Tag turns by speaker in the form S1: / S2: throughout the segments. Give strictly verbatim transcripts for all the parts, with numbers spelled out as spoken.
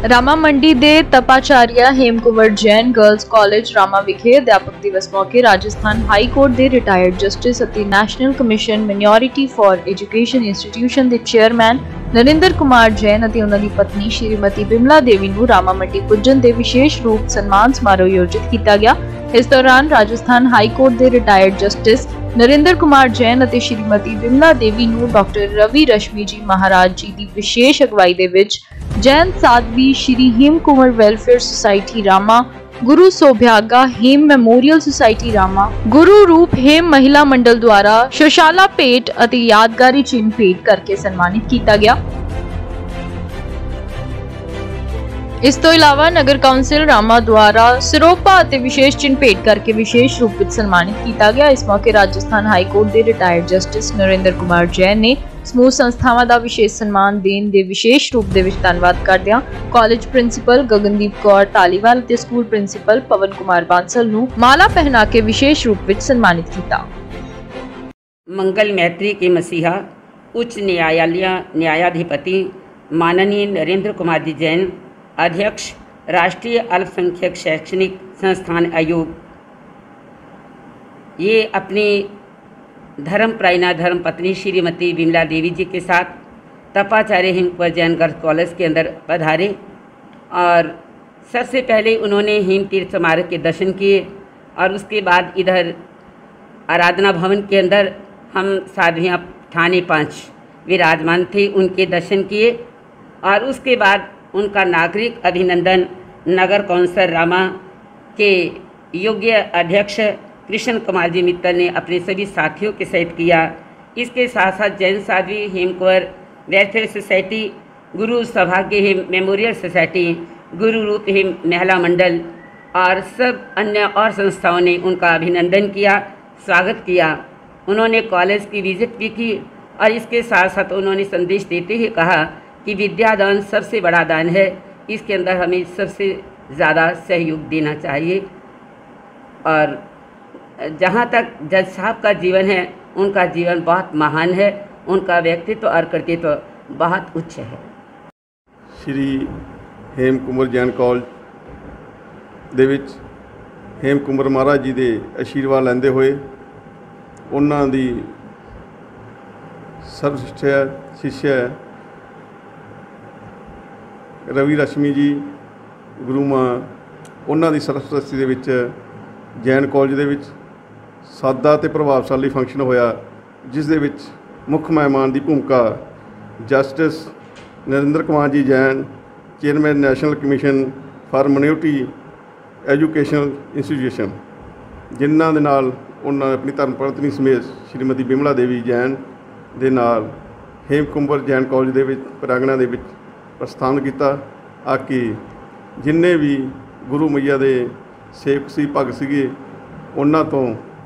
S1: रामा मंडी दे तपाचारिया Hem Kunwar Jain girls college Rama विखे अध्यापक दिवस मौके राजस्थान हाई कोर्ट दे रिटायर्ड जस्टिस अति national commission minority for education institution दे चेयरमैन नरेंद्र कुमार जैन अति उन्हां दी पत्नी श्रीमती बिमला देवी नूं रामा मंडी पुजन दे विशेष रूप सन्मान समारोह आयोजित किया गया। इस दौरान राजस्थान हाई कोर्ट दे रिटायर्ड जस्टिस नरेंद्र कुमार जैन अति श्रीमती बिमला देवी नूं डॉक्टर रवि रश्मि जी महाराज जी की विशेष अगवाई दे विच जैन साध्वी Shri Hem Kunwar welfare society Rama, Guru Saubhagya Hem memorial society Rama, Guru Roop हेम महिला मंडल द्वारा शौचाला भेंट अति यादगारी चिन्ह भेंट करके सम्मानित किया गया। इस तो इलावा नगर काउंसिल रामा द्वारा सिरोपा अति विशेष चिन्ह भेंट करके विशेष रूप में सम्मानित किया गया। इस मौके राजस्थान हाई कोर्ट के रिटायर्ड जस्टिस नरेंद्र कुमार जैन ने समूह संस्थावां दा विशेष सम्मान देने दे विशेष रूप दे विच धन्नवाद करदिआं कॉलेज प्रिंसीपल गगनदीप कौर धालीवाल ते स्कूल प्रिंसीपल पवन कुमार बांसल नूं माला पहना के विशेष रूप विच सम्मानित किया।
S2: मंगल मैत्री के मसीहा उच्च न्यायालय न्यायाधिपति माननीय नरेंद्र कुमार जी जैन, अध्यक्ष राष्ट्रीय अल्पसंख्यक शैक्षणिक संस्थान आयोग, ये अपनी धर्म प्रायणा धर्म पत्नी श्रीमती बिमला देवी जी के साथ तपाचार्य हेम कुंवर जैन गर्ल्स कॉलेज के अंदर पधारे और सबसे पहले उन्होंने हेम तीर्थ स्मारक के दर्शन किए और उसके बाद इधर आराधना भवन के अंदर हम साध्वियाँ थाने पाँच विराजमान थे, उनके दर्शन किए और उसके बाद उनका नागरिक अभिनंदन नगर कौंसिल रामा के योग्य अध्यक्ष कृष्ण कुमार जी मित्तल ने अपने सभी साथियों के सहित किया। इसके साथ साथ जैन साध्वी हेम कुंवर वेलफेयर सोसाइटी, गुरु सौभाग्य हेम मेमोरियल सोसाइटी, गुरु रूप हेम महिला मंडल और सब अन्य और संस्थाओं ने उनका अभिनंदन किया, स्वागत किया। उन्होंने कॉलेज की विजिट भी की और इसके साथ साथ उन्होंने संदेश देते हुए कहा कि विद्यादान सबसे बड़ा दान है, इसके अंदर हमें सबसे ज़्यादा सहयोग देना चाहिए। और जहाँ तक जज साहब का जीवन है, उनका जीवन बहुत महान है, उनका व्यक्तित्व और कृतित्व तो बहुत उच्च है।
S3: श्री हेम कुंवर जैन कॉलेज दे विच हेम कुंवर महाराज जी के आशीर्वाद लैंदे हुए उन्हां दी सर्वश्रेष्ठ शिष्य रवि रश्मि जी गुरु मां, उन्हां दी सरस्वती दे विच जैन कॉलेज दे विच सादा ते प्रभावशाली फंक्शन होया, जिस दे विच मुख मेहमान की भूमिका justice Narendra Kumar ji Jain, chairman national commission for minority education institution, जिन्हां दे नाल उन्होंने अपनी धर्म पत्नी समेत श्रीमती बिमला देवी जैन दे नाल हेम कुंवर जैन कॉलेज दे विच प्रांगणा दे विच प्रस्थान किया। आकि जिन्ने भी गुरु मैया दे सेवक सी भगत सीगे उन्हां तो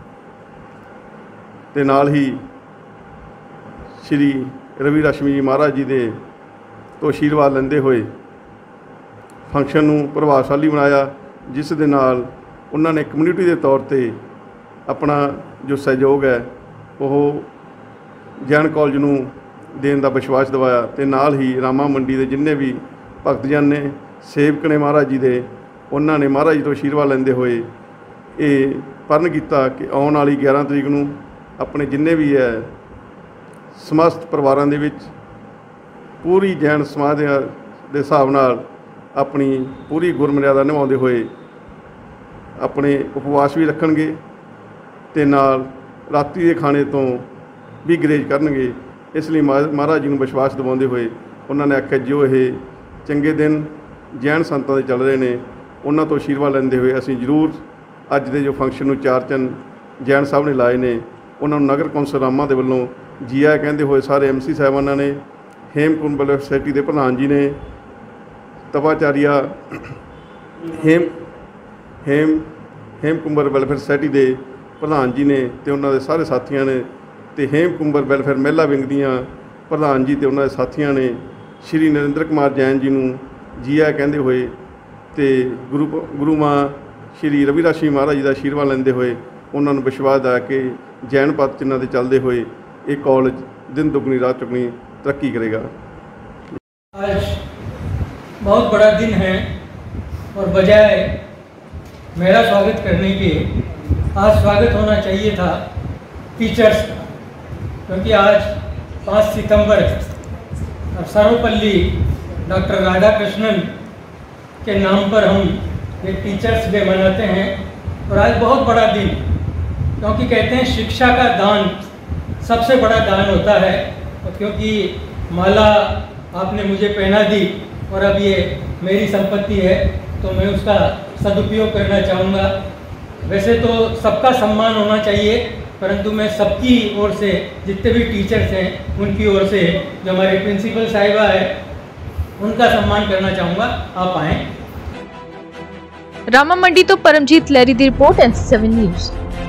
S3: ते नाल ही श्री रवि रश्मि जी महाराज जी दे तो आशीर्वाद लेंदे हुए फंक्शन नूं प्रभावशाली बनाया, जिस दे नाल उन्होंने कम्यूनिटी के तौर पर अपना जो सहयोग है वो जैन कॉलेज नूं देण दा विश्वास दिवाया ते नाल ही रामा मंडी के जिन्ने भी भगतजन ने सेवक ने महाराज जी दे उन्होंने महाराज जी तो आशीर्वाद लेंदे हुए ये प्रण किया कि आने वाली ग्यारह तरीक नूं अपने जिन्ने भी है समस्त परिवारों के विच पूरी जैन समाज के हिसाब नाल अपनी पूरी गुरमर्यादा निभाते हुए अपने उपवास भी रखणगे ते नाल राती के खाने तो भी गुरेज करनगे। इसलिए महाराज जी को विश्वास दिवाते हुए उन्होंने आख्या जो ये चंगे दिन जैन संतां दे चल रहे हैं उन्होंने तो आशीर्वाद लेंदे हुए असीं जरूर अज दे जो फंक्शन नूं चार चंद जैन साहब ने लाए ने उन्होंने नगर कौंसल रामा दे वल्लों जी आया कहते हुए सारे एम सी साहबाना ने, हेम कुंवर वेलफेयर सोसाइटी के प्रधान जी ने, तपाचारिया हेम हेम हेम कुंवर वेलफेयर सोसाइटी के प्रधान जी ने ते उन्होंने सारे साथियों ने ते हेम कुंवर वेलफेयर महिला विंग दियां प्रधान जी ते उन्होंने साथियों ने श्री नरेंद्र कुमार जैन जी नूं जी आया कहते हुए ते गुरु गुरु मां श्री रवि रश्मि महाराज जी का आशीर्वाद लेंदे हुए उन्होंने विश्वास दिया कि जैन पथ चिन्ह के चलते हुए ये कॉलेज दिन दुगनी रात चुगनी तरक्की करेगा।
S4: आज बहुत बड़ा दिन है और बजाय मेरा स्वागत करने के आज स्वागत होना चाहिए था टीचर्स का, क्योंकि आज पाँच सितंबर है और सर्वपल्ली डॉक्टर राधाकृष्णन के नाम पर हम ये टीचर्स डे मनाते हैं। और आज बहुत बड़ा दिन, क्योंकि कहते हैं शिक्षा का दान सबसे बड़ा दान होता है। और क्योंकि माला आपने मुझे पहना दी और अब ये मेरी संपत्ति है, तो मैं उसका सदुपयोग करना चाहूँगा। वैसे तो सबका सम्मान होना चाहिए, परंतु मैं सबकी ओर से, जितने भी टीचर्स हैं उनकी ओर से, जो हमारे प्रिंसिपल साहिबा है, उनका सम्मान करना चाहूँगा। आप आएँ।
S1: रामा मंडी तो परमजीत लहरी दी report N C seven news.